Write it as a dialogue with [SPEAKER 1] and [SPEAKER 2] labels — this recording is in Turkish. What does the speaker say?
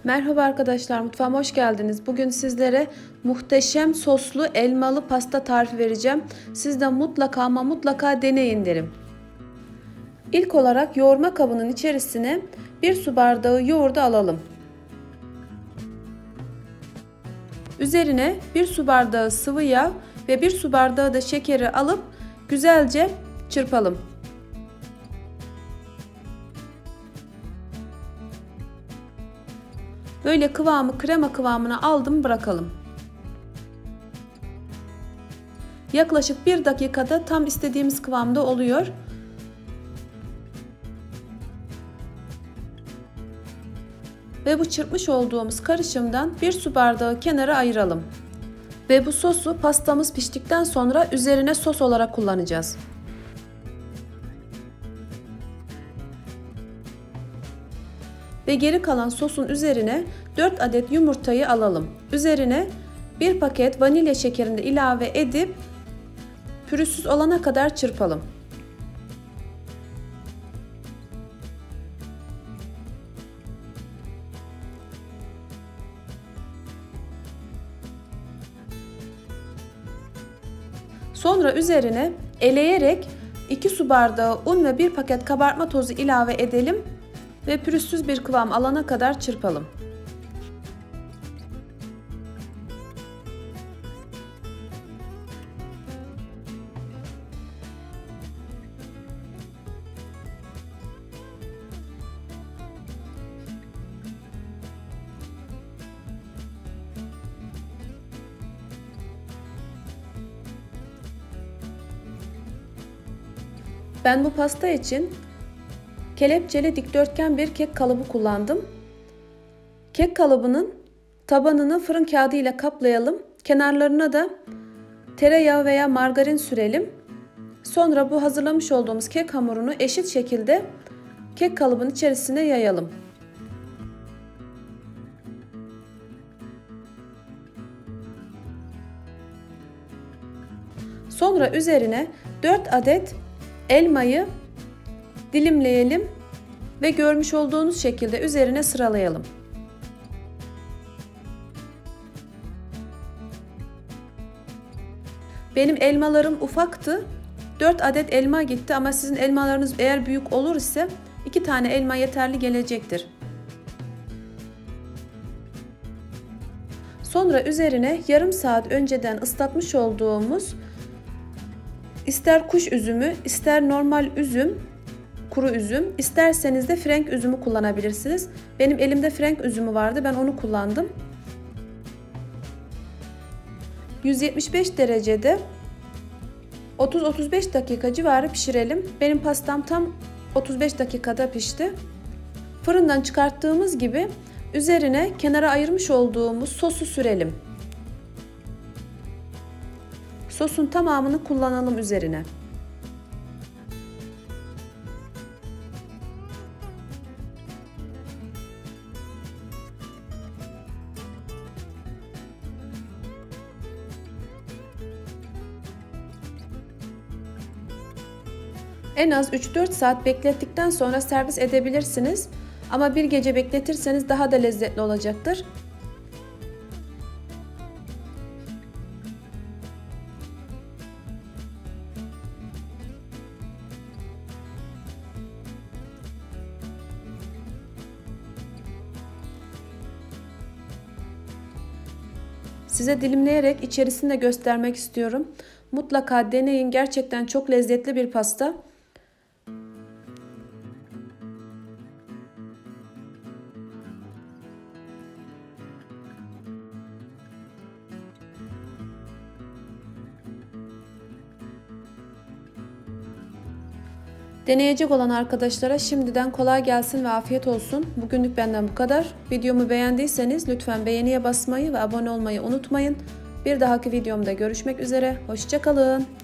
[SPEAKER 1] Merhaba arkadaşlar, mutfağıma hoş geldiniz. Bugün sizlere muhteşem soslu elmalı pasta tarifi vereceğim. Siz de mutlaka ama mutlaka deneyin derim. İlk olarak yoğurma kabının içerisine 1 su bardağı yoğurdu alalım. Üzerine 1 su bardağı sıvı yağ ve 1 su bardağı da şekeri alıp güzelce çırpalım. Böyle kıvamı krema kıvamına aldım, bırakalım. Yaklaşık 1 dakikada tam istediğimiz kıvamda oluyor. Ve bu çırpmış olduğumuz karışımdan 1 su bardağı kenara ayıralım. Ve bu sosu pastamız piştikten sonra üzerine sos olarak kullanacağız. Ve geri kalan sosun üzerine 4 adet yumurtayı alalım. Üzerine 1 paket vanilya şekerini de ilave edip pürüzsüz olana kadar çırpalım. Sonra üzerine eleyerek 2 su bardağı un ve 1 paket kabartma tozu ilave edelim ve pürüzsüz bir kıvam alana kadar çırpalım. Ben bu pasta için kelepçeli dikdörtgen bir kek kalıbı kullandım. Kek kalıbının tabanını fırın kağıdı ile kaplayalım. Kenarlarına da tereyağı veya margarin sürelim. Sonra bu hazırlamış olduğumuz kek hamurunu eşit şekilde kek kalıbının içerisine yayalım. Sonra üzerine 4 adet elmayı dilimleyelim ve görmüş olduğunuz şekilde üzerine sıralayalım. Benim elmalarım ufaktı. 4 adet elma gitti ama sizin elmalarınız eğer büyük olur ise 2 tane elma yeterli gelecektir. Sonra üzerine yarım saat önceden ıslatmış olduğumuz ister kuş üzümü, ister normal üzüm, kuru üzüm, isterseniz de frenk üzümü kullanabilirsiniz. Benim elimde frenk üzümü vardı, ben onu kullandım. 175 derecede 30-35 dakika civarı pişirelim. Benim pastam tam 35 dakikada pişti. Fırından çıkarttığımız gibi üzerine kenara ayırmış olduğumuz sosu sürelim. Sosun tamamını kullanalım üzerine. En az 3-4 saat beklettikten sonra servis edebilirsiniz. Ama bir gece bekletirseniz daha da lezzetli olacaktır. Size dilimleyerek içerisini de göstermek istiyorum. Mutlaka deneyin. Gerçekten çok lezzetli bir pasta. Deneyecek olan arkadaşlara şimdiden kolay gelsin ve afiyet olsun. Bugünlük benden bu kadar. Videomu beğendiyseniz lütfen beğeniye basmayı ve abone olmayı unutmayın. Bir dahaki videomda görüşmek üzere. Hoşça kalın.